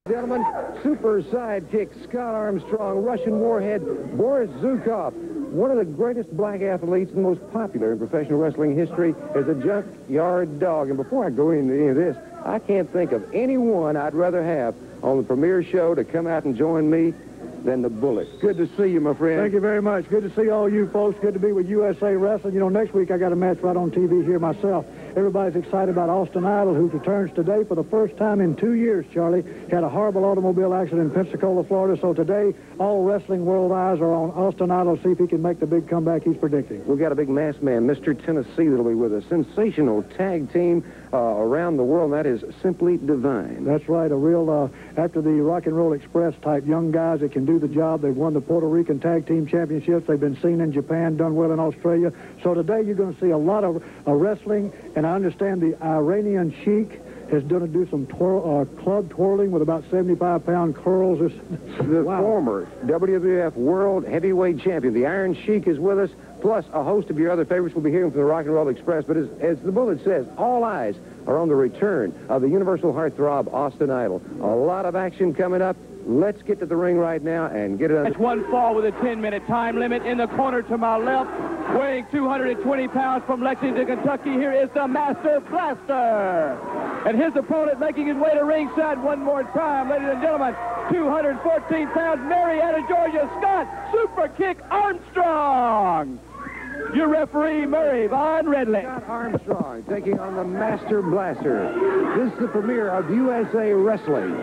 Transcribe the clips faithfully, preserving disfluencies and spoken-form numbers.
Gentlemen, super sidekick Scott Armstrong, Russian warhead Boris Zukov. One of the greatest black athletes and most popular in professional wrestling history is a junkyard dog. And before I go into any of this, I can't think of anyone I'd rather have on the premiere show to come out and join me than the Bullet. Good to see you, my friend. Thank you very much. Good to see all you folks. Good to be with U S A Wrestling. You know, next week I got a match right on T V here myself. Everybody's excited about Austin Idol, who returns today for the first time in two years, Charlie. Had a horrible automobile accident in Pensacola, Florida. So today, all wrestling world eyes are on Austin Idol to see if he can make the big comeback he's predicting. We've got a big masked man, Mister Tennessee, that'll be with us. Sensational tag team uh, around the world, and that is simply Devine. That's right. A real, uh, after the Rock and Roll Express type young guys that can do the job. They've won the Puerto Rican Tag Team Championships. They've been seen in Japan, done well in Australia. So today you're going to see a lot of uh, wrestling, and I understand the Iranian Sheik has done to do some twirl, uh, club twirling with about seventy-five pound curls. The wow. former W W F World Heavyweight Champion, the Iron Sheik, is with us, plus a host of your other favorites will be hearing from the Rock and Roll Express. But as, as the Bullet says, all eyes are on the return of the Universal Heartthrob, Austin Idol. A lot of action coming up. Let's get to the ring right now and get it on. It's one fall with a ten minute time limit. In the corner to my left, weighing two hundred twenty pounds from Lexington, Kentucky, here is the Master Blaster. And his opponent making his way to ringside one more time, ladies and gentlemen, two hundred fourteen pounds, Marietta, Georgia, Scott Super Kick Armstrong. Your referee, Murray Von Redley. Scott Armstrong taking on the Master Blaster. This is the premiere of U S A Wrestling.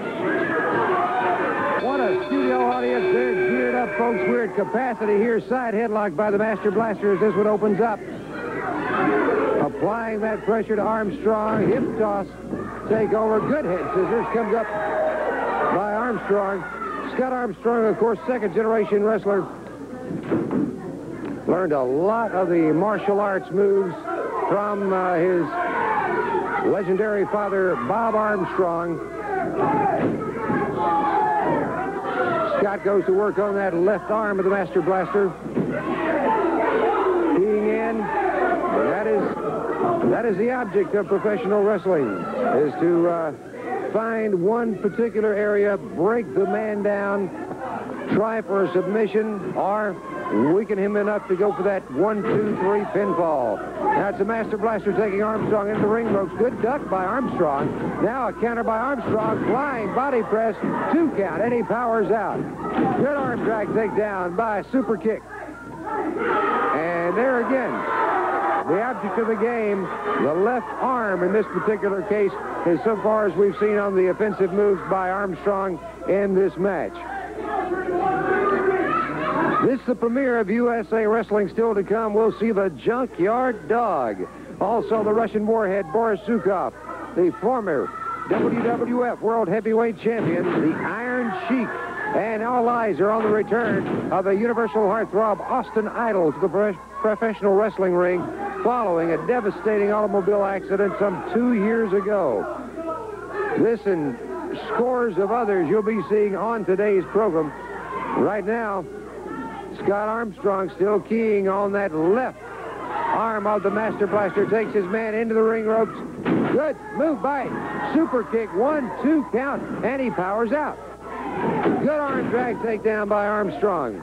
What a studio audience. They're geared up, folks. We're at capacity here. Side headlock by the Master Blaster as this one opens up. Applying that pressure to Armstrong. Hip toss. Take over. Good head scissors. Comes up by Armstrong. Scott Armstrong, of course, second generation wrestler. Learned a lot of the martial arts moves from uh, his legendary father, Bob Armstrong. Scott goes to work on that left arm of the Master Blaster. Keying in. That is, that is the object of professional wrestling, is to uh, find one particular area, break the man down, try for a submission, or weaken him enough to go for that one, two, three pinfall. Now it's the Master Blaster taking Armstrong into the ring ropes. Good duck by Armstrong. Now a counter by Armstrong. Flying body press. Two count. And he powers out. Good arm drag takedown by Super Kick. And there again, the object of the game, the left arm in this particular case, is so far as we've seen on the offensive moves by Armstrong in this match. This is the premiere of U S A Wrestling. Still to come, we'll see the Junkyard Dog. Also, the Russian warhead, Boris Zukov, the former W W F World Heavyweight Champion, the Iron Sheik. And all eyes are on the return of the Universal Heartthrob, Austin Idol, to the pro professional wrestling ring following a devastating automobile accident some two years ago. This and scores of others you'll be seeing on today's program. Right now, Scott Armstrong still keying on that left arm of the Master Blaster. Takes his man into the ring ropes. Good move by Super Kick. One, two count, and he powers out. Good arm drag takedown by Armstrong.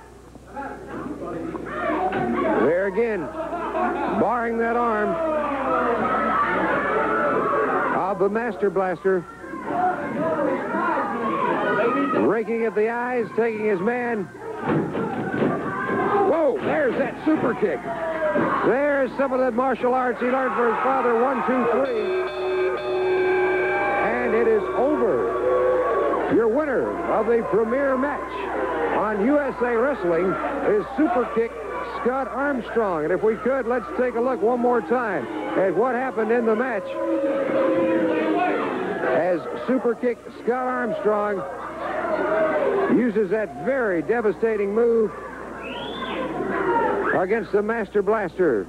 There again, barring that arm of the Master Blaster. Raking at the eyes, taking his man. Whoa, there's that Super Kick. There's some of the martial arts he learned for his father. One, two, three. And it is over. Your winner of the premiere match on U S A Wrestling is Super Kick Scott Armstrong. And if we could, let's take a look one more time at what happened in the match as Super Kick Scott Armstrong uses that very devastating move against the Master Blaster.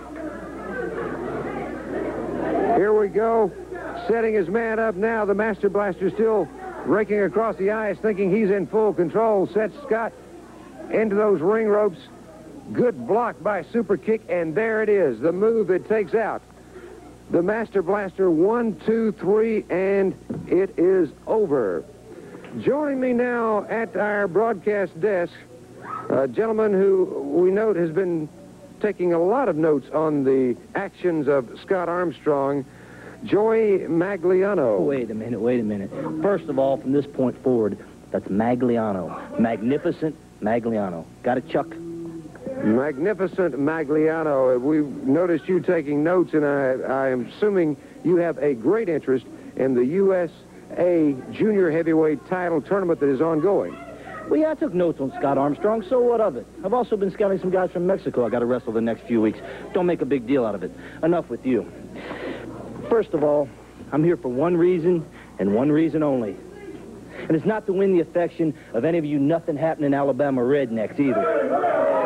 Here we go, setting his man up now. The Master Blaster still raking across the eyes, thinking he's in full control. Sets Scott into those ring ropes. Good block by Super Kick, and there it is, the move that takes out the Master Blaster. One, two, three, and it is over. Joining me now at our broadcast desk, a gentleman who we note has been taking a lot of notes on the actions of Scott Armstrong, Joey Magliano. Oh, wait a minute, wait a minute. First of all, from this point forward, that's Magliano. Magnificent Magliano. Got it, Chuck? Magnificent Magliano. We've noticed you taking notes, and I, I am assuming you have a great interest in the U S A Junior Heavyweight title tournament that is ongoing. Well, yeah, I took notes on Scott Armstrong, so what of it? I've also been scouting some guys from Mexico I got to wrestle the next few weeks. Don't make a big deal out of it. Enough with you. First of all, I'm here for one reason, and one reason only. And it's not to win the affection of any of you nothing-happening Alabama rednecks, either.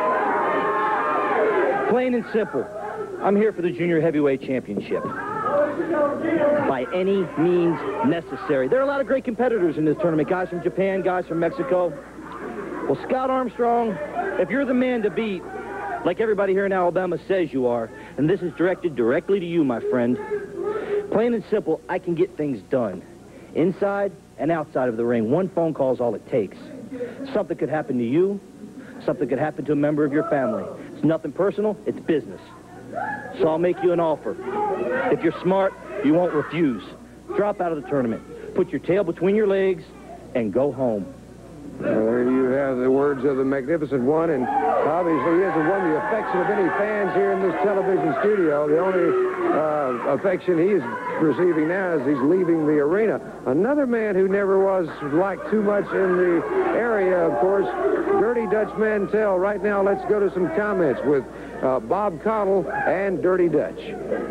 Plain and simple, I'm here for the Junior Heavyweight Championship. By any means necessary. There are a lot of great competitors in this tournament. Guys from Japan, guys from Mexico. Well, Scott Armstrong, if you're the man to beat, like everybody here in Alabama says you are, and this is directed directly to you, my friend, plain and simple, I can get things done. Inside and outside of the ring. One phone call is all it takes. Something could happen to you. Something could happen to a member of your family. It's nothing personal. It's business. So I'll make you an offer. If you're smart, you won't refuse. Drop out of the tournament. Put your tail between your legs and go home. Well, there you have the words of the magnificent one, and obviously he hasn't won the affection of any fans here in this television studio. The only uh, affection he's receiving now is he's leaving the arena. Another man who never was liked too much in the area, of course, Dirty Dutch Mantell. Right now, let's go to some comments with uh, Bob Caudle and Dirty Dutch.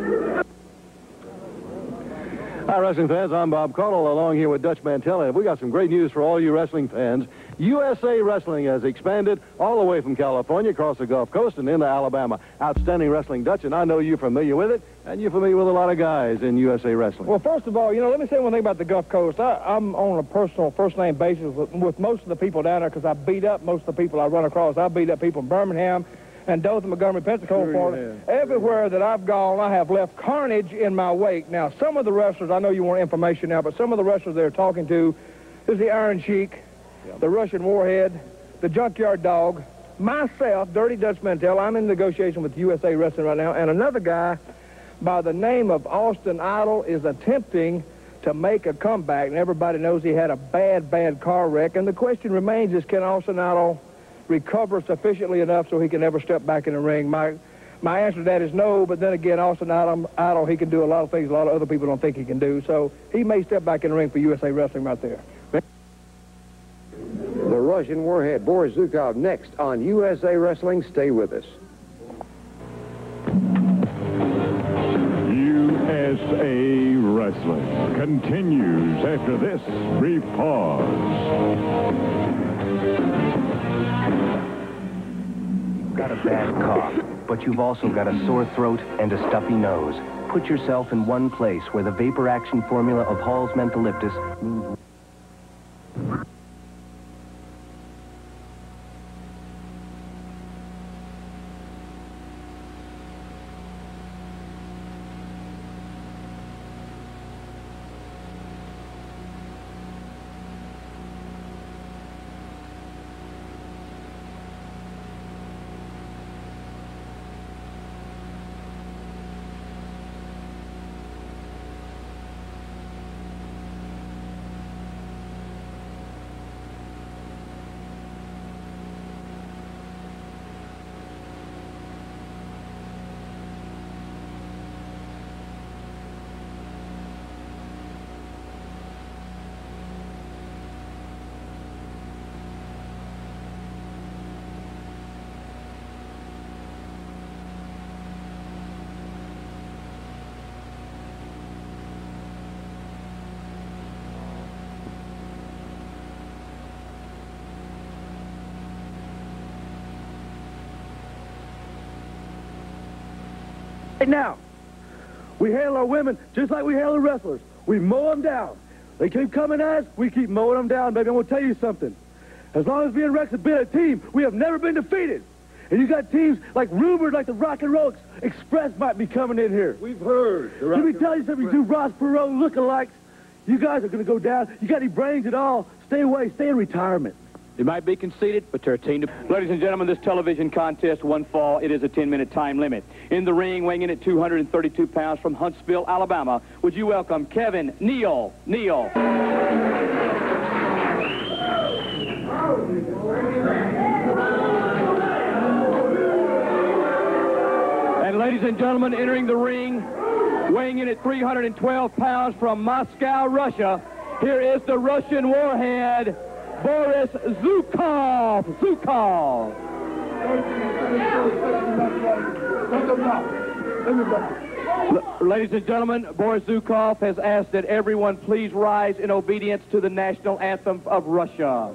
Hi, wrestling fans. I'm Bob Caudle, along here with Dutch Mantell. We got some great news for all you wrestling fans. U S A Wrestling has expanded all the way from California across the Gulf Coast and into Alabama. Outstanding wrestling, Dutch, and I know you're familiar with it, and you're familiar with a lot of guys in U S A Wrestling. Well, first of all, you know, let me say one thing about the Gulf Coast. I, I'm on a personal first-name basis with, with most of the people down there because I beat up most of the people I run across. I beat up people in Birmingham and Dothan, Montgomery, Pensacola, sure, Florida. Yeah. Everywhere that I've gone, I have left carnage in my wake. Now, some of the wrestlers, I know you want information now, but some of the wrestlers they're talking to is the Iron Sheik, yep, the Russian Warhead, the Junkyard Dog, myself, Dirty Dutch Mantell. I'm in negotiation with U S A Wrestling right now, and another guy by the name of Austin Idol is attempting to make a comeback, and everybody knows he had a bad, bad car wreck, and the question remains is, can Austin Idol recover sufficiently enough so he can never step back in the ring? My my answer to that is no, but then again, Austin Idol, Idol, he can do a lot of things a lot of other people don't think he can do, so he may step back in the ring for U S A Wrestling right there. The Russian Warhead, Boris Zukov, next on U S A Wrestling. Stay with us. U S A Wrestling continues after this brief pause. Got a bad cough, but you've also got a sore throat and a stuffy nose. Put yourself in one place where the vapor action formula of Hall's Mentholyptus means... Right now, we handle our women just like we handle the wrestlers. We mow them down. They keep coming at us, we keep mowing them down, baby. I'm going to tell you something. As long as me and Rex have been a team, we have never been defeated. And you got teams like rumored, like the Rock and Roll Express might be coming in here. We've heard. Let me tell you something, you two Ross Perot lookalikes. You guys are going to go down. You got any brains at all? Stay away. Stay in retirement. They might be conceited, but they're a team to... Ladies and gentlemen, this television contest, one fall, it is a ten-minute time limit. In the ring, weighing in at two hundred thirty-two pounds from Huntsville, Alabama, would you welcome Kevin Neal? Neal. And ladies and gentlemen, entering the ring, weighing in at three hundred twelve pounds from Moscow, Russia, here is the Russian warhead, Boris Zukov. Zukov. L- ladies and gentlemen, Boris Zukov has asked that everyone please rise in obedience to the national anthem of Russia.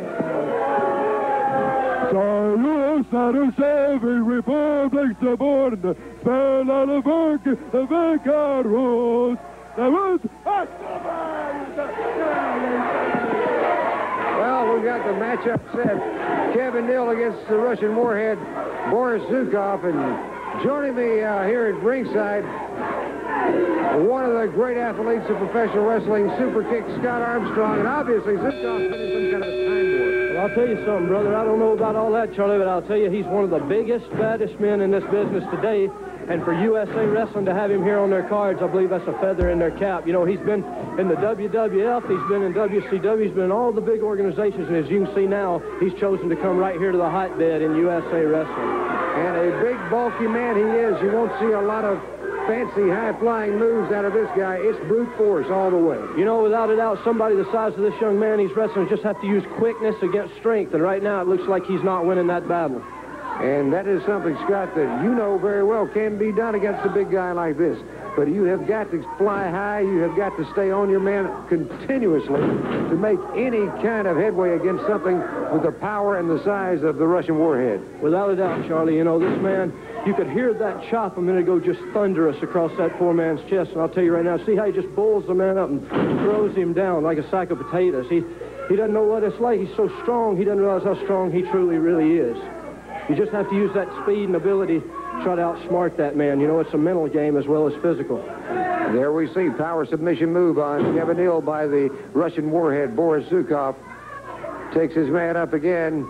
Well, we've got the matchup set. Kevin Neal against the Russian warhead, Boris Zukov. And joining me uh, here at ringside, one of the great athletes of professional wrestling, Super Kick, Scott Armstrong. And obviously, Zukov's been in some kind of a time war. Well, I'll tell you something, brother. I don't know about all that, Charlie, but I'll tell you he's one of the biggest, baddest men in this business today. And for U S A Wrestling to have him here on their cards, I believe that's a feather in their cap. You know, he's been in the W W F, he's been in W C W, he's been in all the big organizations, and as you can see now, he's chosen to come right here to the hotbed in U S A Wrestling. And a big, bulky man he is. You won't see a lot of fancy, high-flying moves out of this guy. It's brute force all the way. You know, without a doubt, somebody the size of this young man he's wrestling just have to use quickness against strength, and right now it looks like he's not winning that battle. And that is something, Scott, that you know very well can be done against a big guy like this. But you have got to fly high. You have got to stay on your man continuously to make any kind of headway against something with the power and the size of the Russian warhead. Without a doubt, Charlie, you know, this man, you could hear that chop a minute ago just thunderous across that poor man's chest. And I'll tell you right now, see how he just bulls the man up and throws him down like a sack of potatoes. He, he doesn't know what it's like. He's so strong, he doesn't realize how strong he truly, really is. You just have to use that speed and ability to try to outsmart that man. You know, it's a mental game as well as physical. There we see power submission move on Kevin Neal by the Russian warhead, Boris Zukov. Takes his man up again.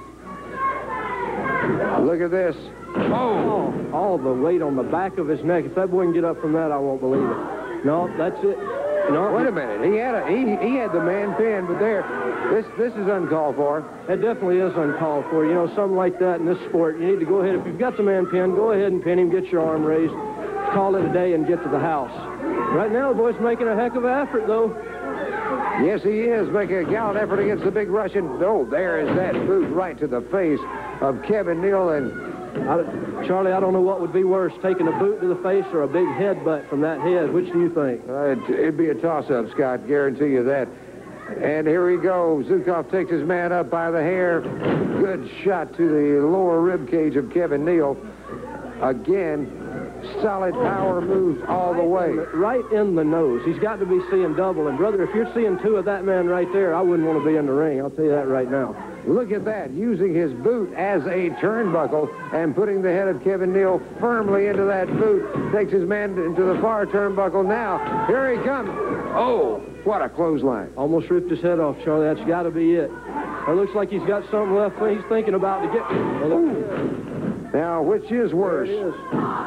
Look at this. Oh! All the weight on the back of his neck. If that boy can get up from that, I won't believe it. No, that's it. No, wait a minute. He had a he he had the man pinned, but there, this this is uncalled for. That definitely is uncalled for. You know, something like that in this sport, you need to go ahead. If you've got the man pinned, go ahead and pin him. Get your arm raised. Call it a day and get to the house. Right now, the boy's making a heck of an effort, though. Yes, he is making a gallant effort against the big Russian. Oh, there is that boot right to the face of Kevin Neal. And I, Charlie, I don't know what would be worse, taking a boot to the face or a big headbutt from that head. Which do you think? Uh, it, it'd be a toss-up, Scott. Guarantee you that. And here we go. Zukov takes his man up by the hair. Good shot to the lower rib cage of Kevin Neal. Again, solid power moves all the way. Right in the nose. He's got to be seeing double. And, brother, if you're seeing two of that man right there, I wouldn't want to be in the ring. I'll tell you that right now. Look at that, using his boot as a turnbuckle and putting the head of Kevin Neal firmly into that boot. Takes his man into the far turnbuckle now. Here he comes. Oh, what a clothesline. Almost ripped his head off, Charlie. That's got to be it. It looks like he's got something left he's thinking about to get. Now, which is worse? There it is.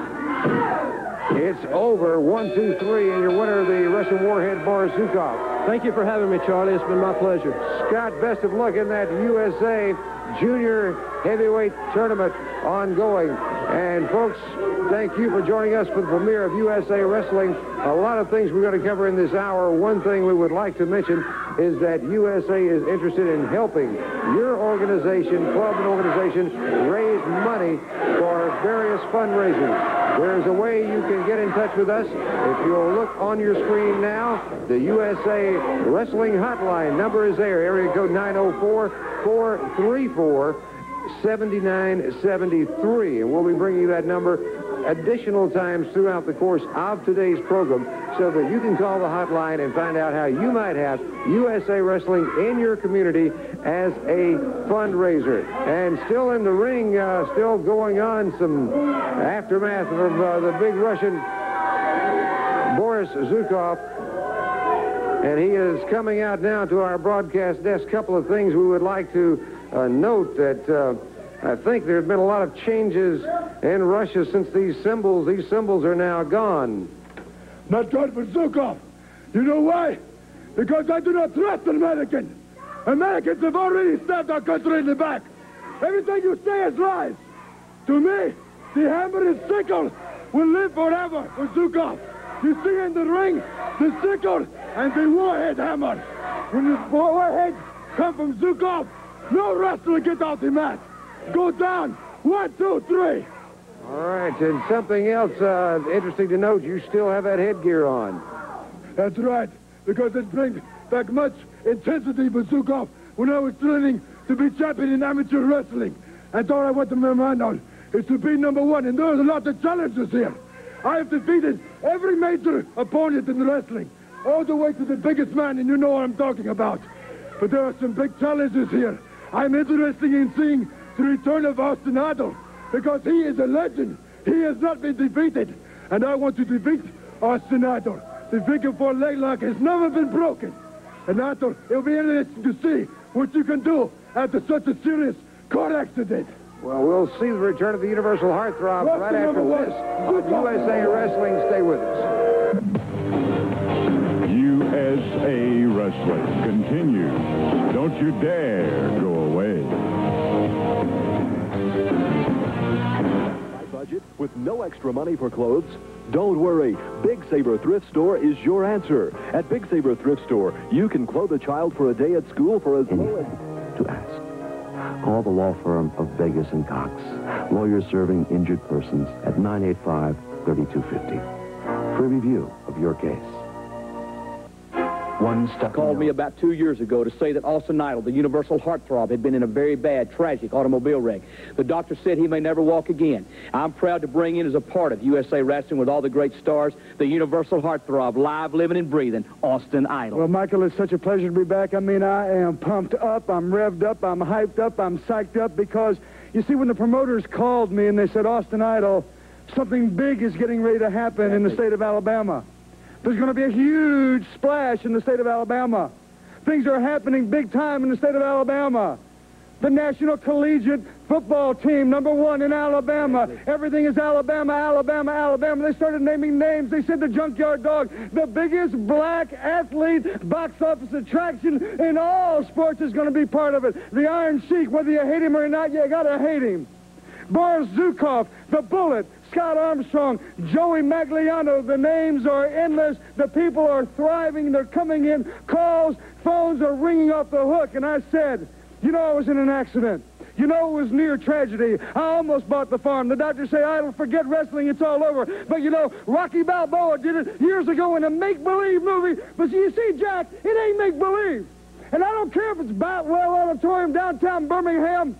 It's over. One, two, three, and your winner, the Russian warhead, Boris Zukov. Thank you for having me, Charlie. It's been my pleasure. Scott, best of luck in that U S A Junior Heavyweight Tournament ongoing. And, folks, thank you for joining us for the premiere of U S A Wrestling. A lot of things we're going to cover in this hour. One thing we would like to mention is that U S A is interested in helping your organization, club and organization, raise money for various fundraisers. There's a way you can get in touch with us. If you'll look on your screen now, the U S A Wrestling Hotline number is there. Area code nine oh four, four three four, seven nine seven three. And we'll be bringing you that number additional times throughout the course of today's program so that you can call the hotline and find out how you might have U S A Wrestling in your community as a fundraiser. And still in the ring, uh, still going on some aftermath of uh, the big Russian Boris Zukov. And he is coming out now to our broadcast desk. Couple of things we would like to uh, note that uh, I think there have been a lot of changes in Russia since these symbols. These symbols are now gone. Not good for Zukov. You know why? Because I do not trust Americans. Americans have already stabbed our country in the back. Everything you say is lies. To me, the hammer and sickle will live forever for Zukov. You see in the ring, the sickle and the warhead hammer. When the warheads come from Zukov, no wrestler gets off the mat. Go down. One, two, three. All right, and something else uh, interesting to note, you still have that headgear on. That's right, because it brings back much intensity for Zukov when I was training to be champion in amateur wrestling. And all I want to remind on is to be number one, and there's a lot of challenges here. I have defeated every major opponent in wrestling, all the way to the biggest man, and you know what I'm talking about. But there are some big challenges here. I'm interested in seeing the return of Austin Idol, because he is a legend. He has not been defeated, and I want to defeat Austin Idol. The figure four leg lock has never been broken. And Idol, it'll be interesting to see what you can do after such a serious car accident. Well, we'll see the return of the Universal Heartthrob right after this on U S A Wrestling. Stay with us. U S A Wrestling continues. Don't you dare go away. Budget with no extra money for clothes? Don't worry. Big Saber Thrift Store is your answer. At Big Saber Thrift Store, you can clothe a child for a day at school for as low as... to ask. Call the law firm of Vegas and Cox. Lawyers serving injured persons at nine eight five, three two five zero. Free review of your case. One step called me about two years ago to say that Austin Idol, the Universal Heartthrob, had been in a very bad, tragic automobile wreck. The doctor said he may never walk again. I'm proud to bring in as a part of U S A Wrestling with all the great stars, the Universal Heartthrob, live, living, and breathing, Austin Idol. Well, Michael, it's such a pleasure to be back. I mean, I am pumped up, I'm revved up, I'm hyped up, I'm psyched up, because, you see, when the promoters called me and they said, Austin Idol, something big is getting ready to happen in the state of Alabama. There's going to be a huge splash in the state of Alabama. Things are happening big time in the state of Alabama. The National Collegiate Football Team, number one in Alabama. Everything is Alabama, Alabama, Alabama. They started naming names. They said the Junkyard Dog, the biggest black athlete, box office attraction in all sports, is going to be part of it. The Iron Sheik, whether you hate him or not, you got to hate him. Boris Zukov, the Bullet, Scott Armstrong, Joey Magliano. The names are endless. The people are thriving. They're coming in. Calls, phones are ringing off the hook. And I said, you know, I was in an accident. You know, it was near tragedy. I almost bought the farm. The doctors say, Idol, forget wrestling. It's all over. But, you know, Rocky Balboa did it years ago in a make-believe movie. But you see, Jack, it ain't make-believe. And I don't care if it's Boutwell Auditorium downtown Birmingham.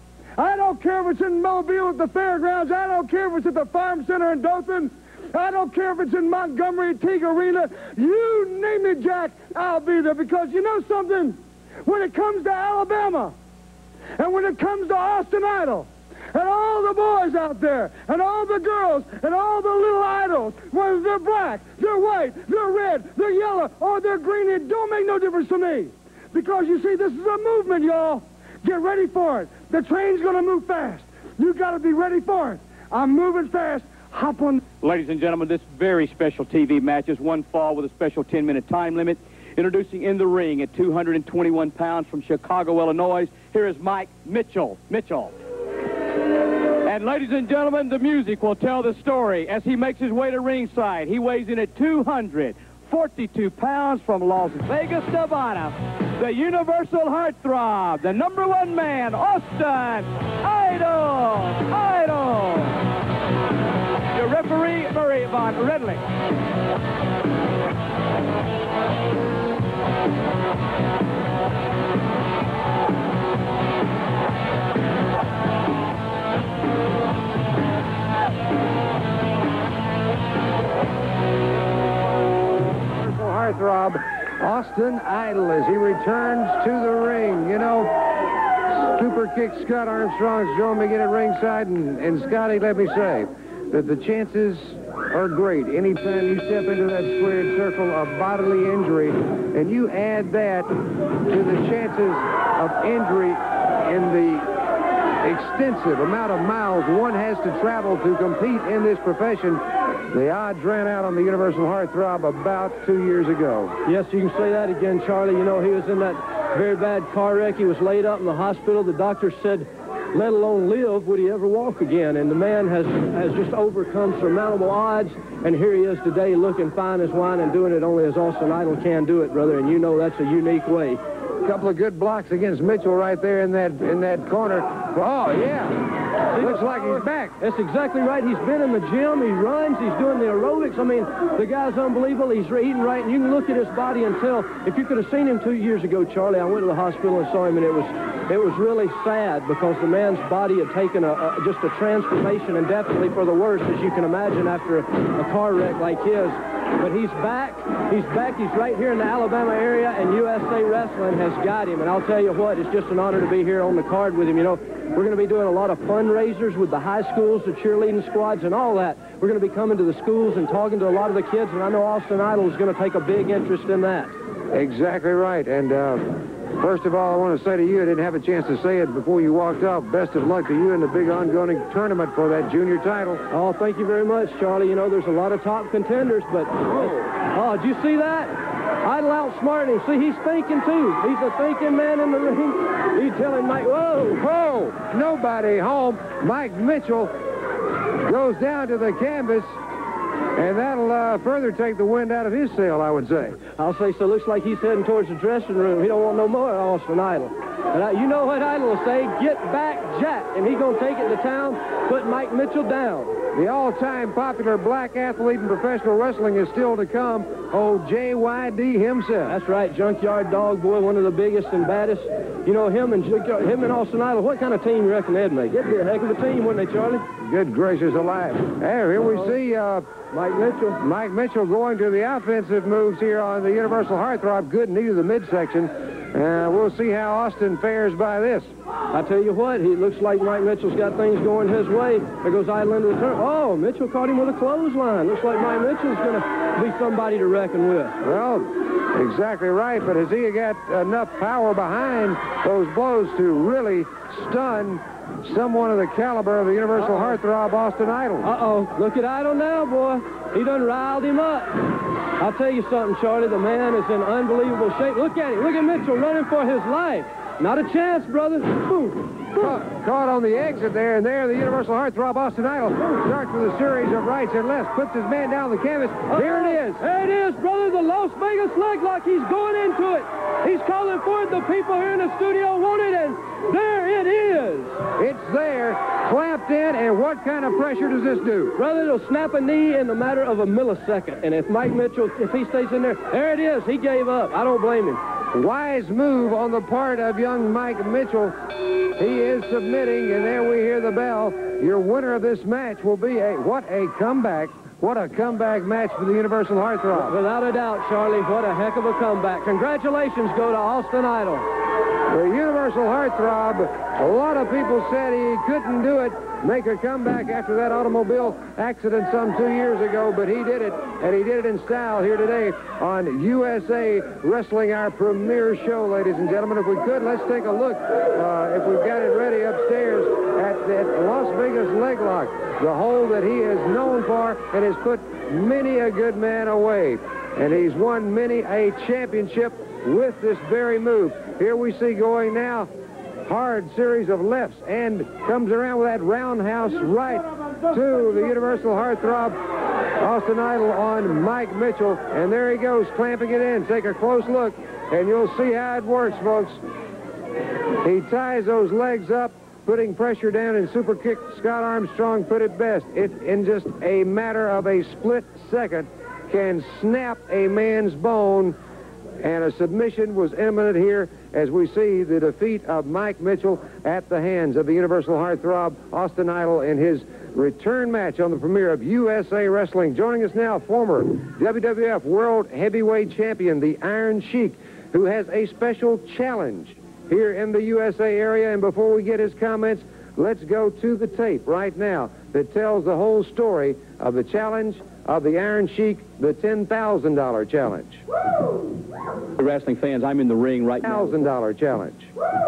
I don't care if it's in Mobile at the fairgrounds. I don't care if it's at the Farm Center in Dothan. I don't care if it's in Montgomery, Teague Arena. You name it, Jack, I'll be there. Because you know something? When it comes to Alabama, and when it comes to Austin Idol, and all the boys out there, and all the girls, and all the little idols, whether they're black, they're white, they're red, they're yellow, or they're green, it don't make no difference to me. Because, you see, this is a movement, y'all. Get ready for it. The train's going to move fast. You got to be ready for it. I'm moving fast. Hop on. Ladies and gentlemen, this very special T V match is one fall with a special ten-minute time limit. Introducing in the ring at two hundred twenty-one pounds from Chicago, Illinois, here is Mike Mitchell. Mitchell. And ladies and gentlemen, the music will tell the story as he makes his way to ringside. He weighs in at two hundred forty-two pounds from Las Vegas, Nevada. The Universal Heartthrob, the number one man, Austin Idol. Idol. Your referee, Murray Von Redlich. Heartthrob, Austin Idol, as he returns to the ring. You know, super kick Scott Armstrong's showing me get at ringside, and, and Scotty, let me say that the chances are great. Anytime you step into that squared circle of bodily injury, and you add that to the chances of injury in the extensive amount of miles one has to travel to compete in this profession, the odds ran out on the Universal Heartthrob about two years ago. Yes, you can say that again, Charlie. You know, he was in that very bad car wreck. He was laid up in the hospital. The doctor said, let alone live, would he ever walk again? And the man has, has just overcome surmountable odds, and here he is today looking fine as wine and doing it only as Austin Idol can do it, brother, and you know that's a unique way. Couple of good blocks against Mitchell right there in that in that corner. Oh, yeah. Looks like he's back. That's exactly right. He's been in the gym. He runs. He's doing the aerobics. I mean, the guy's unbelievable. He's eating right, and you can look at his body and tell. If you could have seen him two years ago, Charlie, I went to the hospital and saw him, and it was it was really sad because the man's body had taken a, a just a transformation, and definitely for the worse, as you can imagine, after a, a car wreck like his. But he's back. He's back. He's right here in the Alabama area, and U S A Wrestling has got him. And I'll tell you what, it's just an honor to be here on the card with him. You know, we're going to be doing a lot of fundraisers with the high schools, the cheerleading squads, and all that. We're going to be coming to the schools and talking to a lot of the kids, and I know Austin Idol is going to take a big interest in that. Exactly right. And uh, first of all, I want to say to you, I didn't have a chance to say it before you walked off, best of luck to you in the big ongoing tournament for that junior title. Oh, thank you very much, Charlie. You know, there's a lot of top contenders, but... Oh, did you see that? Idol outsmarting him. See, he's thinking, too. He's a thinking man in the ring. He's telling Mike, whoa, whoa, nobody home. Mike Mitchell goes down to the canvas, and that'll uh, further take the wind out of his sail, I would say. I'll say so. Looks like he's heading towards the dressing room. He don't want no more Austin Idol. And I, you know what Idol will say? Get back, Jack. And he's going to take it to town, put Mike Mitchell down. The all-time popular black athlete in professional wrestling is still to come. Oh, J Y D himself. That's right, Junkyard Dog Boy, one of the biggest and baddest. You know, him and him and Austin Idol, what kind of team you reckon they'd make? It'd be a heck of a team, wouldn't they, Charlie? Good gracious alive. There, here we see uh, Mike Mitchell. Mike Mitchell going to the offensive moves here on the Universal Heartthrob. Good knee to the midsection. Uh, we'll see how Austin fares by this. I tell you what, he looks like Mike Mitchell's got things going his way. There goes Idol into the turn. Oh, Mitchell caught him with a clothesline. Looks like Mike Mitchell's going to be somebody to reckon with. Well, exactly right, but has he got enough power behind those blows to really stun someone of the caliber of the Universal Uh-oh. Heartthrob, Austin Idol? Uh-oh. Look at Idol now, boy. He done riled him up. I'll tell you something, Charlie. The man is in unbelievable shape. Look at him. Look at Mitchell running for his life. Not a chance, brother. Boom. Caught, caught on the exit there, and there the Universal Heartthrob, Austin Idol, starts with a series of rights and lefts, puts his man down the canvas. Uh-oh. Here it is. There it is, brother. The Las Vegas leg lock. He's going into it. He's calling for it. The people here in the studio want it, and there it is. It's there, clamped in, and what kind of pressure does this do? Brother, it'll snap a knee in the matter of a millisecond, and if Mike Mitchell, if he stays in there, there it is. He gave up. I don't blame him. Wise move on the part of young Mike Mitchell. He is submitting, and there we hear the bell. Your winner of this match will be a, what a comeback. What a comeback match for the Universal Heartthrob. Without a doubt, Charlie, what a heck of a comeback. Congratulations go to Austin Idol. The Universal Heartthrob, a lot of people said he couldn't do it, make a comeback after that automobile accident some two years ago, but he did it, and he did it in style here today on U S A Wrestling, our premier show, ladies and gentlemen. If we could, let's take a look, uh, if we've got it ready upstairs, at that Las Vegas leg lock, the hold that he is known for and has put many a good man away. And he's won many a championship with this very move. Here we see going now, hard series of lefts, and comes around with that roundhouse right to the Universal Heartthrob, Austin Idol on Mike Mitchell. And there he goes, clamping it in. Take a close look, and you'll see how it works, folks. He ties those legs up, putting pressure down, and super kick. Scott Armstrong put it best. It, in just a matter of a split second, can snap a man's bone, and a submission was imminent here as we see the defeat of Mike Mitchell at the hands of the Universal Heartthrob, Austin Idol, in his return match on the premiere of U S A Wrestling. Joining us now, former W W F World Heavyweight Champion, the Iron Sheik, who has a special challenge here in the U S A area. And before we get his comments, let's go to the tape right now that tells the whole story of the challenge of the Iron Sheik, the ten thousand dollar challenge. Wrestling fans, I'm in the ring right now. one thousand dollar challenge.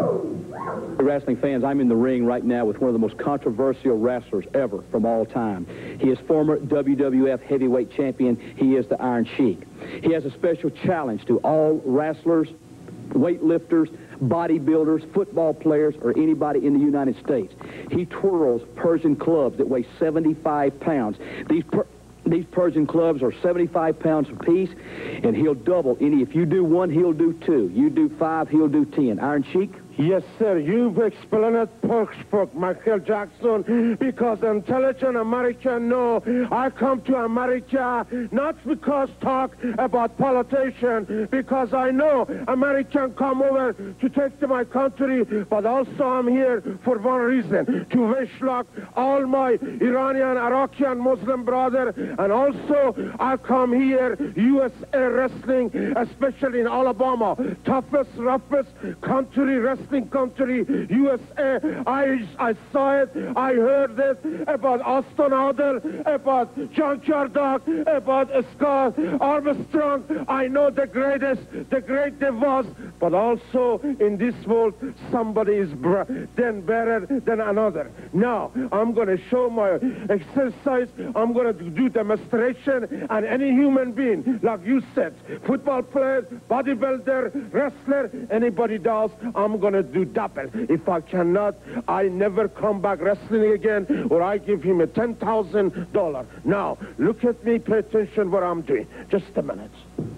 Wrestling fans, I'm in the ring right now with one of the most controversial wrestlers ever from all time. He is former W W F heavyweight champion. He is the Iron Sheik. He has a special challenge to all wrestlers, weightlifters, bodybuilders, football players, or anybody in the United States. He twirls Persian clubs that weigh seventy-five pounds. These per These Persian clubs are seventy-five pounds apiece, and he'll double any. If you do one, he'll do two. You do five, he'll do ten. Iron Sheik? Yes, sir. You've explained it perfect, Michael Jackson, because intelligent American know I come to America not because talk about politician, because I know American come over to take to my country, but also I'm here for one reason, to wish luck all my Iranian, Iraqi, and Muslim brother, and also I come here, U S A Wrestling, especially in Alabama, toughest, roughest country wrestling country, U S A. I, I saw it, I heard it about Austin Caudle, about Junkyard Dog, about Scott Armstrong. I know the greatest, the great there was, but also in this world, somebody is br then better than another. Now, I'm going to show my exercise, I'm going to do demonstration, and any human being, like you said, football player, bodybuilder, wrestler, anybody does, I'm going to do double. If I cannot, I never come back wrestling again, or I give him a ten thousand dollars. Now, look at me, pay attention what I'm doing. Just a minute.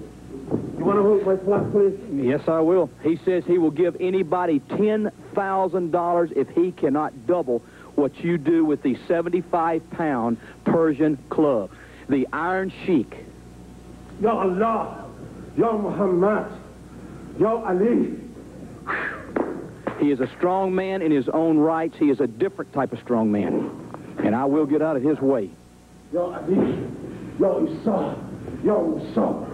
You want to hold my flag, please? Yes, I will. He says he will give anybody ten thousand dollars if he cannot double what you do with the seventy-five pound Persian club. The Iron Sheik. Ya Allah, Ya Muhammad, Ya Ali. He is a strong man in his own rights. He is a different type of strong man. And I will get out of his way. Ya Ali, Ya Isa, Ya Musa.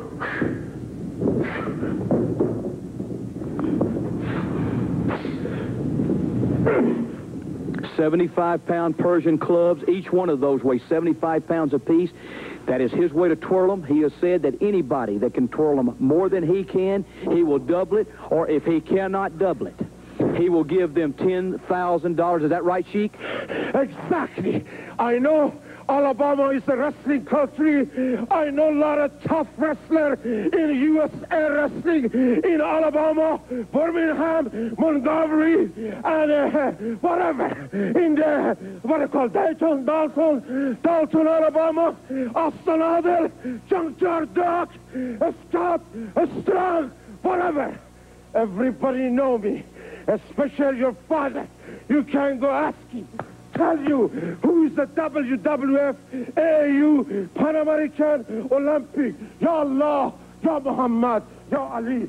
seventy-five pound Persian clubs. Each one of those weighs seventy-five pounds apiece. That is his way to twirl them. He has said that anybody that can twirl them more than he can, he will double it. Or if he cannot double it, he will give them ten thousand dollars. Is that right, Sheik? Exactly. I know Alabama is a wrestling country. I know a lot of tough wrestlers in U S A Wrestling in Alabama, Birmingham, Montgomery, and uh, whatever. In the, what I call Dayton, Dalton, Dalton, Alabama, Austin Caudle, Junkyard Dog, Scott, Strong, whatever. Everybody know me, especially your father. You can go ask him. Tell you who is the W W F, A U, Pan American, Olympic. Ya Allah, Ya Muhammad, Ya Ali.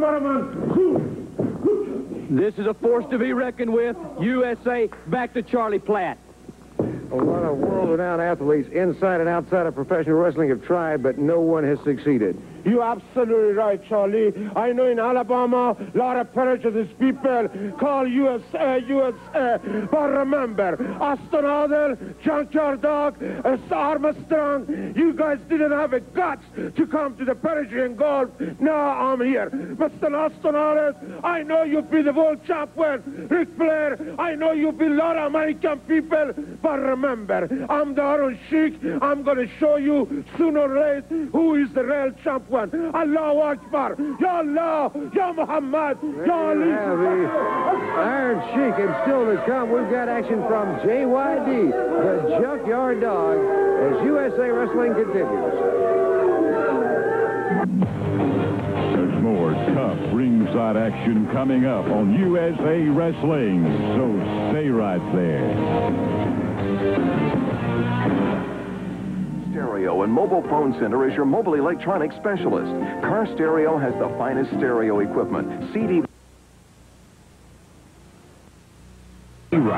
Cameraman. This is a force to be reckoned with. U S A, back to Charlie Platt. A lot of world-renowned athletes inside and outside of professional wrestling have tried, but no one has succeeded. You're absolutely right, Charlie. I know in Alabama, a lot of prejudiced people call U S A, U S A. But remember, Austin Caudle, Junkyard Dog, Armstrong, you guys didn't have a guts to come to the Parisian Golf. Now I'm here. Mister Austin Caudle, I know you'll be the world champion. Ric Flair, I know you'll be a lot of American people. But remember, I'm the Iron Sheik. I'm going to show you sooner or later who is the real champion. Allahu Akbar, Ya Allah, Ya Muhammad, Ya Ali. The Iron Sheik, and still to come, we've got action from J Y D, the Junkyard Dog, as U S A Wrestling continues. There's more tough ringside action coming up on U S A Wrestling, so stay right there. Stereo and Mobile Phone Center is your mobile electronics specialist. Car Stereo has the finest stereo equipment. C D... Right.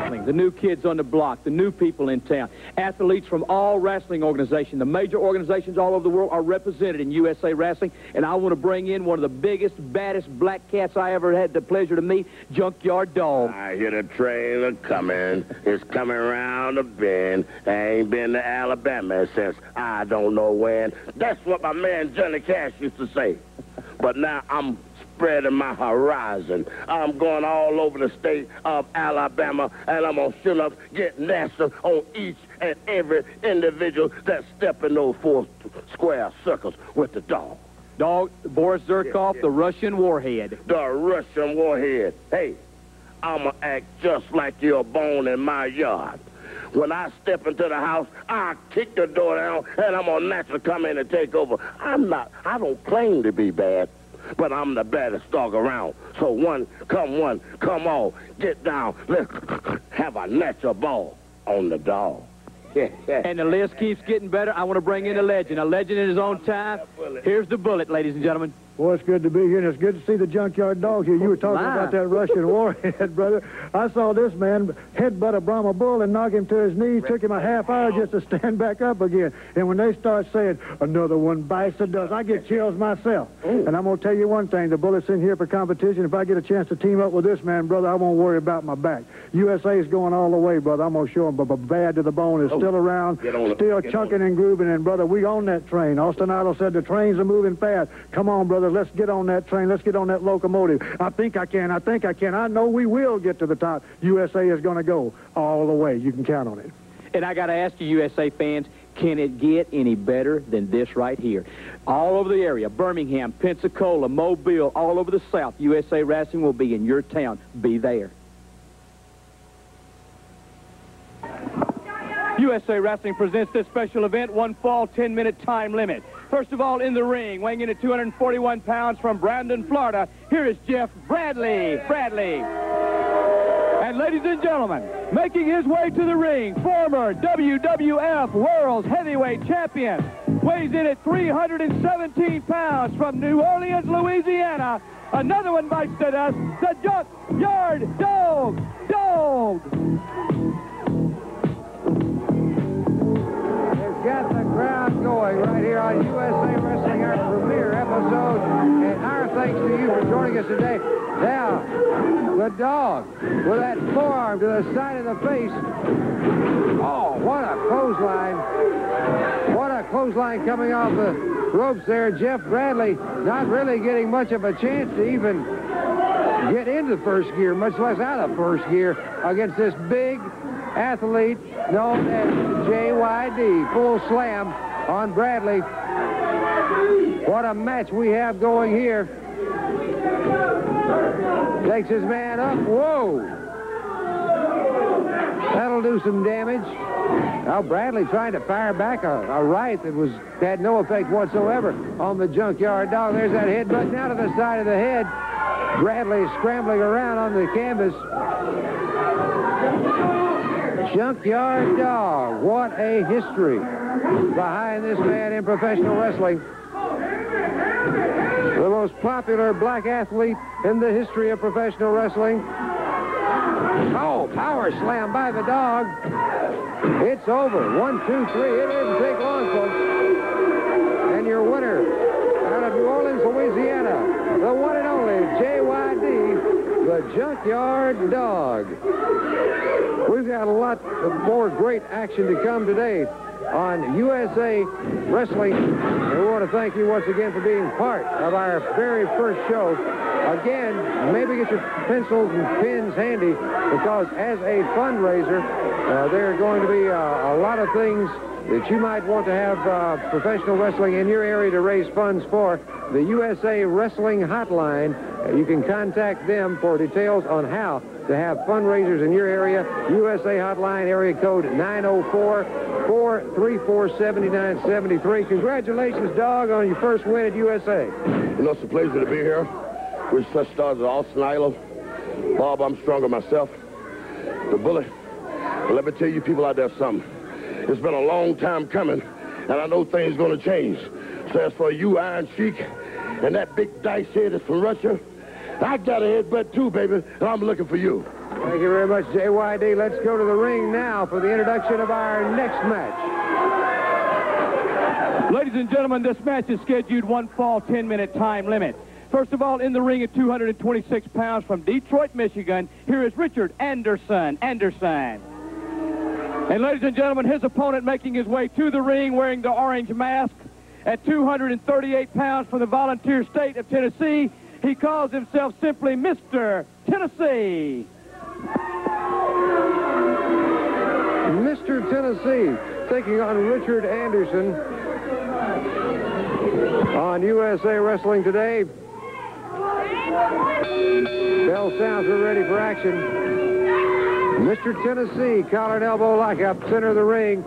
Wrestling, the new kids on the block, the new people in town, athletes from all wrestling organizations, the major organizations all over the world are represented in U S A Wrestling, and I want to bring in one of the biggest, baddest black cats I ever had the pleasure to meet, Junkyard Dog. I hear the train a-coming. It's coming around the bend. I ain't been to Alabama since I don't know when. That's what my man Johnny Cash used to say. But now I'm spreading my horizon. I'm going all over the state of Alabama, and I'm going to shoot up, get nasty on each and every individual that step in those four square circles with the dog. Dog, Boris Zherkov, yeah, yeah. the Russian warhead. The Russian warhead. Hey, I'm going to act just like you're born in my yard. When I step into the house, I kick the door down, and I'm going to naturally come in and take over. I'm not, I don't claim to be bad, but I'm the baddest dog around. So one, come one, come all, get down, let's have a natural ball on the dog. And the list keeps getting better. I want to bring in a legend, a legend in his own time. Here's the Bullet, ladies and gentlemen. Boy, it's good to be here, and it's good to see the Junkyard Dog here. You were talking Live. about that Russian warhead, brother. I saw this man headbutt a Brahma bull and knock him to his knees. Took him a half hour just to stand back up again. And when they start saying, another one bites the dust, I get chills myself. Ooh. And I'm going to tell you one thing. The Bullet's in here for competition. If I get a chance to team up with this man, brother, I won't worry about my back. U S A is going all the way, brother. I'm going to show him, but bad to the bone is oh. still around, still chunking and grooving. And, brother, we on that train. Austin Idol said the trains are moving fast. Come on, brother, let's get on that train. Let's get on that locomotive. I think I can. I think I can. I know we will get to the top. U S A is going to go all the way. You can count on it. And I got to ask you, U S A fans, can it get any better than this right here? All over the area, Birmingham, Pensacola, Mobile, all over the South, U S A Wrestling will be in your town. Be there. U S A Wrestling presents this special event, one fall, ten-minute time limit. First of all, in the ring, weighing in at two hundred forty-one pounds from Brandon, Florida, here is Jeff Bradley. Bradley. And ladies and gentlemen, making his way to the ring, former W W F World Heavyweight Champion, weighs in at three hundred seventeen pounds from New Orleans, Louisiana. Another one bites the dust, the Junkyard Dog. Dog. Got the crowd going right here on U S A Wrestling, our premiere episode. And our thanks to you for joining us today. Now, the dog with that forearm to the side of the face. Oh, what a clothesline. What a clothesline coming off the ropes there. Jeff Bradley not really getting much of a chance to even get into first gear, much less out of first gear against this big athlete known as J Y D. Full slam on Bradley. What a match we have going here. Takes his man up. Whoa. That'll do some damage. Now Bradley trying to fire back a, a right that was had no effect whatsoever on the Junkyard Dog. There's that headbutt now to the side of the head. Bradley scrambling around on the canvas. Junkyard Dog, what a history behind this man in professional wrestling. The most popular black athlete in the history of professional wrestling. Oh, power slam by the dog. It's over. One, two, three. It didn't take long, folks. And your winner out of New Orleans, Louisiana, the one and only J Y D, the Junkyard Dog. We've got a lot more great action to come today on U S A Wrestling. And we want to thank you once again for being part of our very first show. Again, maybe get your pencils and pens handy, because as a fundraiser, uh, there are going to be uh, a lot of things that you might want to have uh, professional wrestling in your area to raise funds for. The U S A Wrestling Hotline, uh, you can contact them for details on how to have fundraisers in your area. U S A Hotline, area code nine oh four, four three four, seven nine seven three. Congratulations, Dog, on your first win at U S A. You know, it's a pleasure to be here with such stars as Austin Idol, Bob Armstrong, and myself, the Bullet. But let me tell you people out there something. It's been a long time coming, and I know things are going to change. So as for you, Iron Sheik, and that big dice head that's from Russia, I got a headbutt too, baby, and I'm looking for you. Thank you very much, J Y D. Let's go to the ring now for the introduction of our next match. Ladies and gentlemen, this match is scheduled one fall, ten-minute time limit. First of all, in the ring at two hundred twenty-six pounds from Detroit, Michigan, here is Richard Anderson. Anderson. And ladies and gentlemen, his opponent making his way to the ring wearing the orange mask at two hundred thirty-eight pounds from the volunteer state of Tennessee. He calls himself simply Mister Tennessee. Mister Tennessee taking on Richard Anderson on U S A Wrestling Today. Bell sounds, we're ready for action. Mister Tennessee, collar and elbow lockup, center of the ring.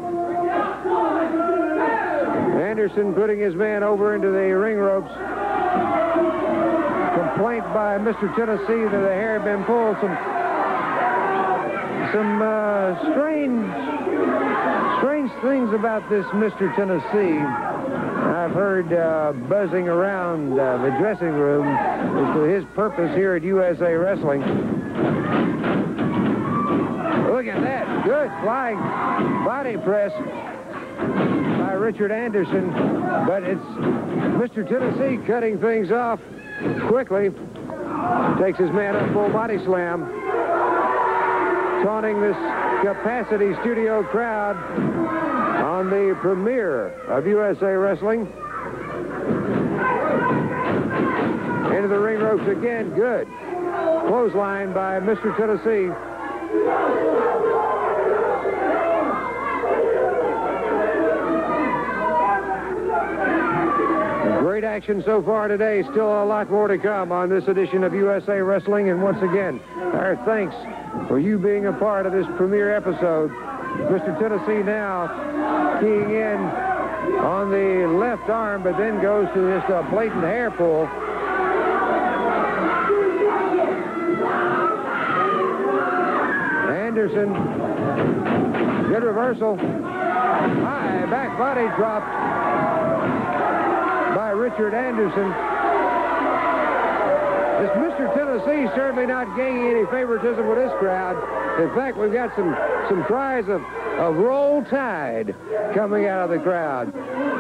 Anderson putting his man over into the ring ropes. Complaint by Mister Tennessee that the hair had been pulled. Some, some uh, strange, strange things about this Mister Tennessee. I've heard uh, buzzing around uh, the dressing room as to his purpose here at U S A Wrestling. Look at that. Good flying body press by Richard Anderson. But it's Mister Tennessee cutting things off quickly. Takes his man up, full body slam. Taunting this capacity studio crowd on the premiere of U S A Wrestling. Into the ring ropes again. Good. Clothesline by Mister Tennessee. Great action so far today. Still a lot more to come on this edition of U S A Wrestling. And once again, our thanks for you being a part of this premiere episode. Mister Tennessee now keying in on the left arm, but then goes to just a blatant hair pull. Anderson, good reversal. High back body dropped by Richard Anderson. This Mister Tennessee certainly not gaining any favoritism with this crowd. In fact, we've got some, some cries of, of Roll Tide coming out of the crowd.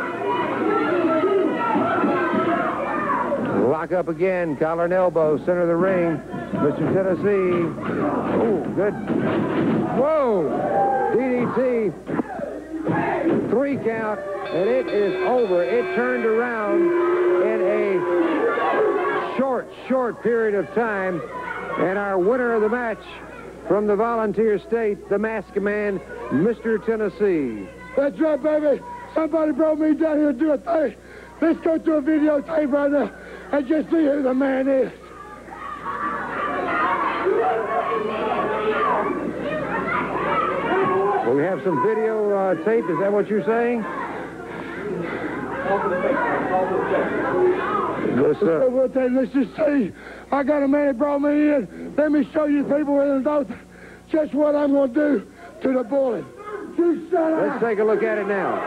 Lock up again, collar and elbow, center of the ring. Mister Tennessee. Oh, good. Whoa! D D T. Three count, and it is over. It turned around in a short, short period of time. And our winner of the match from the volunteer state, the masked man, Mister Tennessee. That's right, baby. Somebody brought me down here to do a thing. Let's go to a videotape right now and just see who the man is. We have some video uh, tape. Is that what you're saying? Yes, sir. Let's just see. I got a man that brought me in. Let me show you people with those just what I'm going to do to the bullet. You shut up. Let's take a look at it now.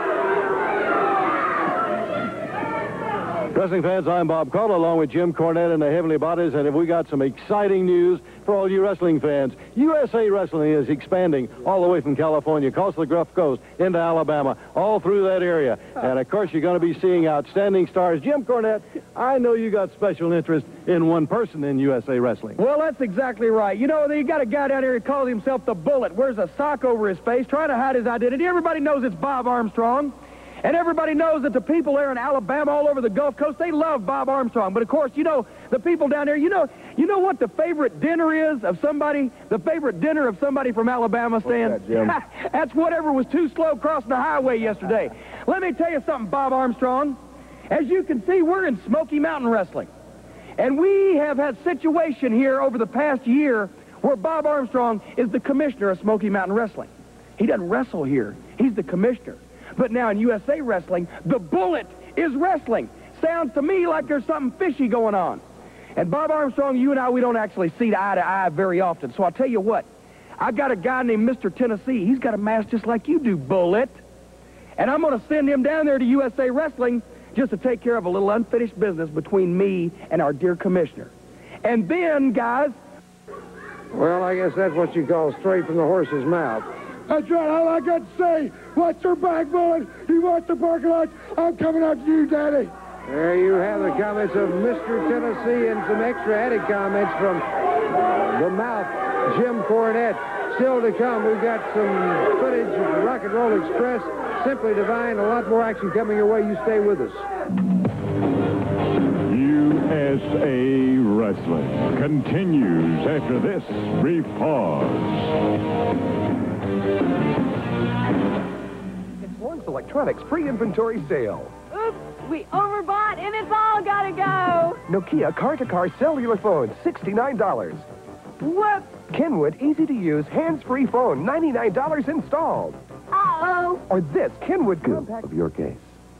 Wrestling fans, I'm Bob Caudle, along with Jim Cornette and the Heavenly Bodies, and we got some exciting news for all you wrestling fans. U S A Wrestling is expanding all the way from California, across the Gulf Coast, into Alabama, all through that area. And, of course, you're going to be seeing outstanding stars. Jim Cornette, I know you got special interest in one person in U S A Wrestling. Well, that's exactly right. You know, you got a guy down here who calls himself the Bullet, wears a sock over his face, trying to hide his identity. Everybody knows it's Bob Armstrong. And everybody knows that the people there in Alabama, all over the Gulf Coast, they love Bob Armstrong. But, of course, you know, the people down there, you know, you know what the favorite dinner is of somebody, the favorite dinner of somebody from Alabama, Stan? What's that, Jim? That's whatever was too slow crossing the highway yesterday. Let me tell you something, Bob Armstrong. As you can see, we're in Smoky Mountain Wrestling. And we have had situation here over the past year where Bob Armstrong is the commissioner of Smoky Mountain Wrestling. He doesn't wrestle here. He's the commissioner. But now in U S A Wrestling, the Bullet is wrestling. Sounds to me like there's something fishy going on. And Bob Armstrong, you and I, we don't actually see eye to eye very often. So I'll tell you what, I got a guy named Mister Tennessee. He's got a mask just like you do, Bullet. And I'm going to send him down there to U S A Wrestling just to take care of a little unfinished business between me and our dear commissioner. And then, guys, Well, I guess that's what you call straight from the horse's mouth. That's right. All I got to say, watch your back, Bullet. You watch the parking lot. I'm coming after you, Daddy. There you have the comments of Mister Tennessee and some extra added comments from the mouth, Jim Cornette. Still to come, we've got some footage of the Rock and Roll Express, Simply Divine, a lot more action coming your way. You stay with us. U S A Wrestling continues after this brief pause. It's Lawrence Electronics pre-inventory sale. Oops, we overbought and it's all gotta go. Nokia car-to-car cellular phone, sixty-nine dollars. Whoops. Kenwood easy-to-use hands-free phone, ninety-nine dollars installed. Uh-oh. Or this Kenwood compact Of your case.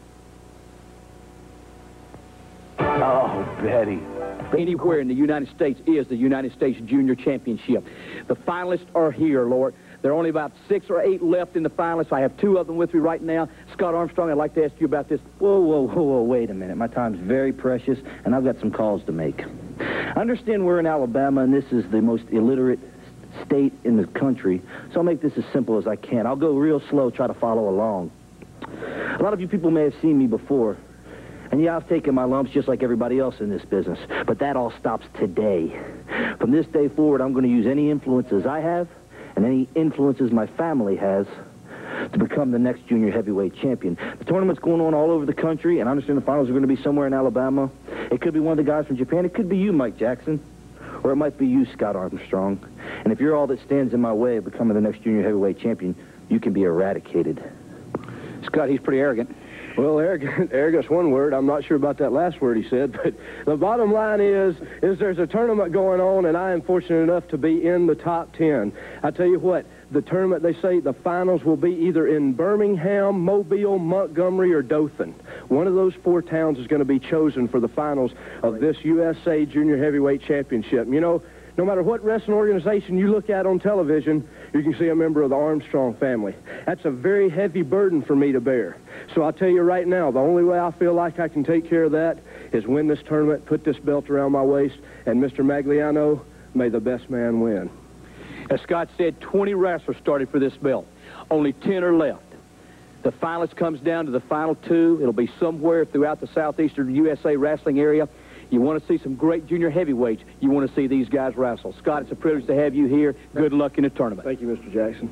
Oh, Betty. Anywhere in the United States is the United States Junior Championship. The finalists are here, Lord. There are only about six or eight left in the finalists. I have two of them with me right now. Scott Armstrong, I'd like to ask you about this. Whoa, whoa, whoa, whoa, wait a minute. My time's very precious, and I've got some calls to make. I understand we're in Alabama, and this is the most illiterate state in the country, so I'll make this as simple as I can. I'll go real slow, try to follow along. A lot of you people may have seen me before, and yeah, I've taken my lumps just like everybody else in this business, but that all stops today. From this day forward, I'm going to use any influences I have and any influences my family has to become the next junior heavyweight champion. The tournament's going on all over the country, and I understand the finals are going to be somewhere in Alabama. It could be one of the guys from Japan. It could be you, Mike Jackson. Or it might be you, Scott Armstrong. And if you're all that stands in my way of becoming the next junior heavyweight champion, you can be eradicated. Scott, he's pretty arrogant. Well, arrogant, arrogant's one word. I'm not sure about that last word he said, but the bottom line is, is there's a tournament going on, and I am fortunate enough to be in the top ten. I tell you what, the tournament, they say the finals will be either in Birmingham, Mobile, Montgomery, or Dothan. One of those four towns is going to be chosen for the finals of this U S A Junior Heavyweight Championship. You know, no matter what wrestling organization you look at on television, you can see a member of the Armstrong family. That's a very heavy burden for me to bear. So I'll tell you right now, the only way I feel like I can take care of that is win this tournament, put this belt around my waist, and Mister Magliano, may the best man win. As Scott said, twenty wrestlers started for this belt. Only ten are left. The finalist comes down to the final two. It'll be somewhere throughout the southeastern U S A wrestling area. You want to see some great junior heavyweights, you want to see these guys wrestle. Scott, it's a privilege to have you here. Good luck in the tournament. Thank you, Mister Jackson.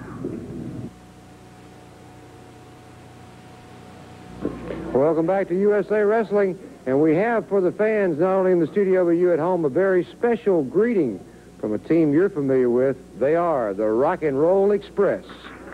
Welcome back to U S A Wrestling, and we have for the fans, not only in the studio but you at home, a very special greeting from a team you're familiar with. They are the Rock and Roll Express.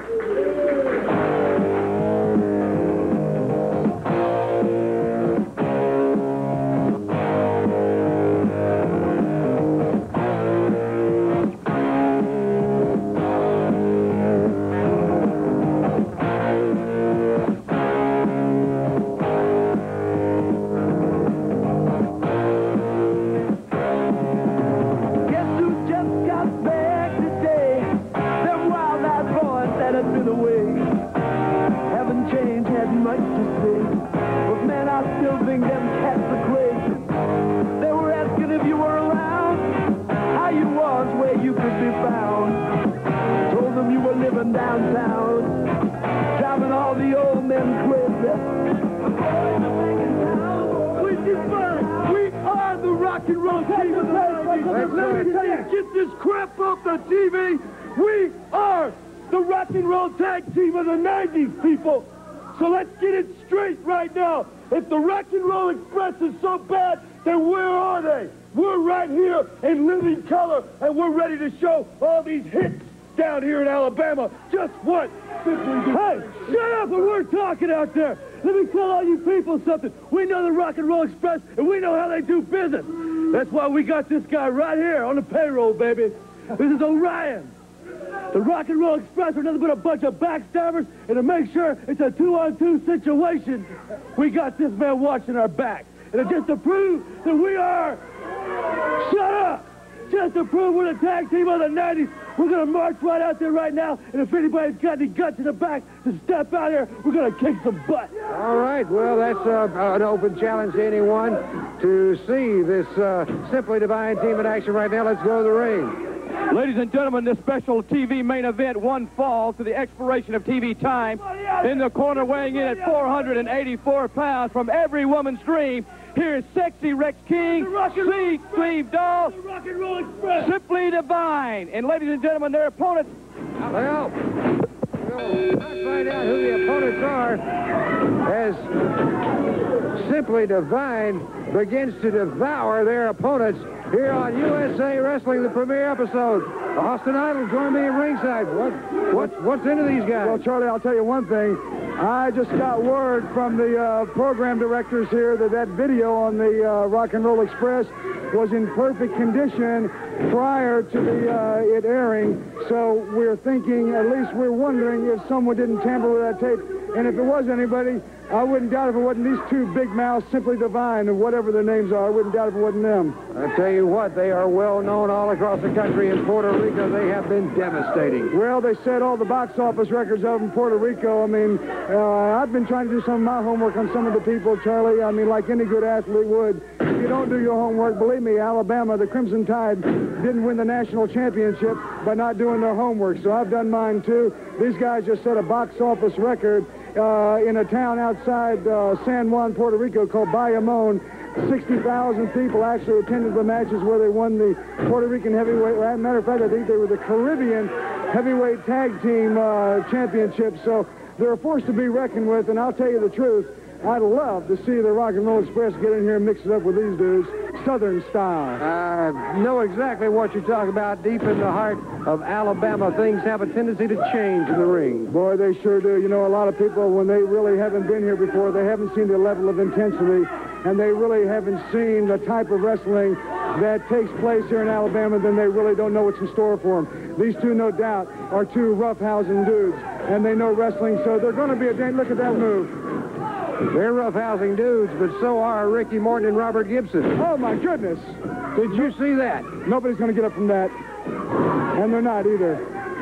That's why we got this guy right here on the payroll, baby. This is Orion. The Rock and Roll Express are nothing but a bunch of backstabbers, and to make sure it's a two-on-two situation, we got this man watching our back. And just to prove that we are... Shut up! Just to prove we're the tag team of the nineties, we're going to march right out there right now, and if anybody's got any guts in the back to step out here, we're going to kick some butt. All right, well, that's uh, an open challenge to anyone to see this uh, Simply Divine team in action right now. Let's go to the ring. Ladies and gentlemen, this special T V main event, one fall to the expiration of T V time. In the corner, weighing in at four hundred eighty-four pounds, from every woman's dream, here's Sexy Rex King, Sleeve Sleeve Doll, Simply Devine. And ladies and gentlemen, their opponents. Well, we'll find out who the opponents are as Simply Devine begins to devour their opponents here on U S A Wrestling, the premiere episode. Austin Idol joined me at ringside. What, what, what's into these guys? Well, Charlie, I'll tell you one thing. I just got word from the uh, program directors here that that video on the uh, Rock and Roll Express was in perfect condition prior to the uh, it airing. So we're thinking, at least we're wondering if someone didn't tamper with that tape. And if it was anybody, I wouldn't doubt if it wasn't these two big mouths, Simply Devine, and whatever their names are. I wouldn't doubt if it wasn't them. I tell you what, they are well known all across the country. In Puerto Rico, they have been devastating. Well, they set all the box office records of in Puerto Rico. I mean, uh, I've been trying to do some of my homework on some of the people, Charlie. I mean, like any good athlete would. If you don't do your homework, believe me, Alabama, the Crimson Tide, didn't win the national championship by not doing their homework. So I've done mine, too. These guys just set a box office record uh, in a town outside uh, San Juan, Puerto Rico called Bayamon. sixty thousand people actually attended the matches where they won the Puerto Rican heavyweight. As a matter of fact, I think they were the Caribbean heavyweight tag team uh, championship. So they're a force to be reckoned with, and I'll tell you the truth. I'd love to see the Rock and Roll Express get in here and mix it up with these dudes, Southern style. I know exactly what you're talking about. Deep in the heart of Alabama, things have a tendency to change in the ring. Boy, they sure do. You know, a lot of people, when they really haven't been here before, they haven't seen the level of intensity, and they really haven't seen the type of wrestling that takes place here in Alabama, then they really don't know what's in store for them. These two, no doubt, are two roughhousing dudes, and they know wrestling, so they're going to be a dang. Look at that move. They're roughhousing dudes, but so are Ricky Morton and Robert Gibson. Oh, my goodness. Did you see that? Nobody's going to get up from that. And they're not either.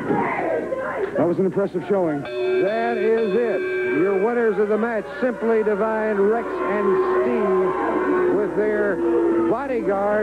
That was an impressive showing. That is it. Your winners of the match, Simply Devine, Rex, and Steve, with their bodyguard,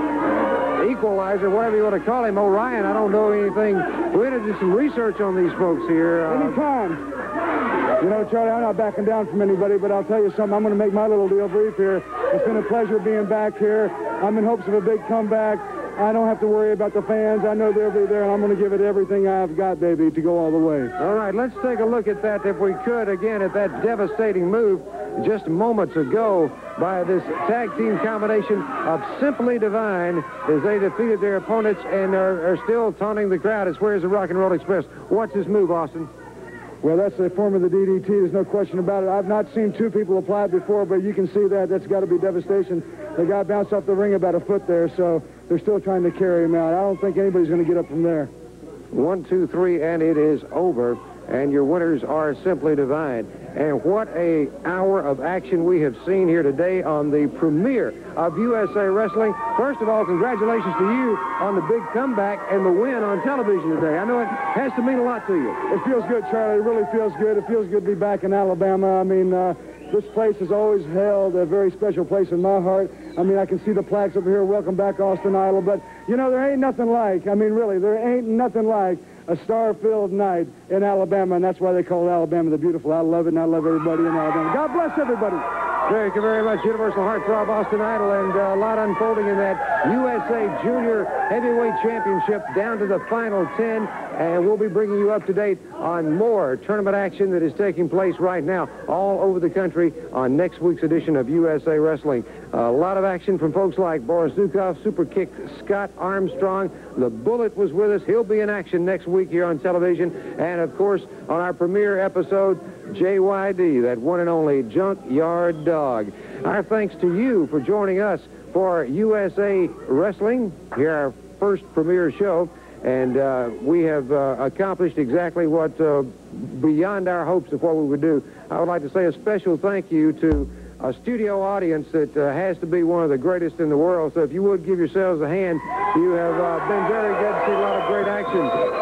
or equalizer, whatever you want to call him, Orion. I don't know anything. We had to do some research on these folks here. Uh, Anytime. You know, Charlie, I'm not backing down from anybody, but I'll tell you something. I'm going to make my little deal brief here. It's been a pleasure being back here. I'm in hopes of a big comeback. I don't have to worry about the fans. I know they'll be there, and I'm going to give it everything I've got, baby, to go all the way. All right, let's take a look at that, if we could, again, at that devastating move just moments ago by this tag team combination of Simply Devine as they defeated their opponents and are, are still taunting the crowd as where's the Rock and Roll Express. What's this move, Austin? Well, that's a form of the D D T. There's no question about it. I've not seen two people apply it before, but you can see that. That's got to be devastation. The guy bounced off the ring about a foot there, so they're still trying to carry him out. I don't think anybody's going to get up from there. One, two, three, and it is over. And your winners are Simply Devine. And what a hour of action we have seen here today on the premiere of U S A Wrestling. First of all, congratulations to you on the big comeback and the win on television today. I know it has to mean a lot to you. It feels good, Charlie. It really feels good. It feels good to be back in Alabama. I mean, uh, this place has always held a very special place in my heart. I mean, I can see the plaques over here. Welcome back, Austin Idol. But, you know, there ain't nothing like, I mean, really, there ain't nothing like a star-filled night in Alabama, and that's why they call Alabama the beautiful. I love it, and I love everybody in Alabama. God bless everybody. Thank you very much, Universal Heartthrob Austin Idol, and uh, a lot unfolding in that U S A Junior Heavyweight Championship down to the final ten, and we'll be bringing you up to date on more tournament action that is taking place right now all over the country on next week's edition of U S A Wrestling. A lot of action from folks like Boris Zukov, Super Kick Scott Armstrong. The Bullet was with us. He'll be in action next week here on television. And, of course, on our premiere episode, J Y D, that one and only Junkyard Dog. Our thanks to you for joining us for U S A Wrestling, here our first premiere show. And uh, we have uh, accomplished exactly what, uh, beyond our hopes of what we would do. I would like to say a special thank you to a studio audience that uh, has to be one of the greatest in the world. So if you would give yourselves a hand, you have uh, been very good to see a lot of great action. Next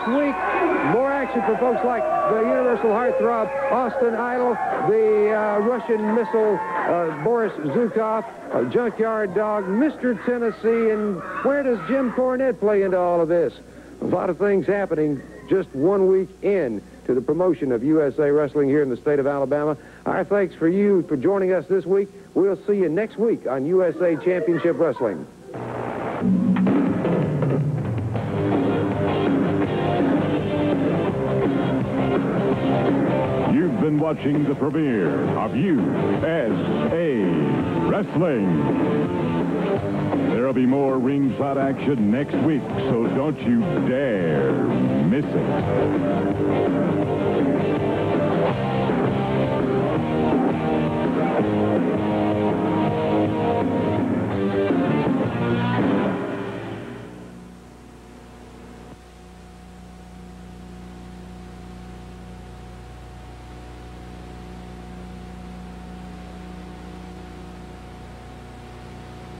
week, more action for folks like the Universal Heartthrob, Austin Idol, the uh, Russian missile, uh, Boris Zukov, uh, Junkyard Dog, Mister Tennessee, and where does Jim Cornette play into all of this? A lot of things happening just one week in to the promotion of U S A Wrestling here in the state of Alabama. Our thanks for you for joining us this week. We'll see you next week on U S A Championship Wrestling. You've been watching the premiere of U S A Wrestling. There'll be more ringside action next week, so don't you dare miss it.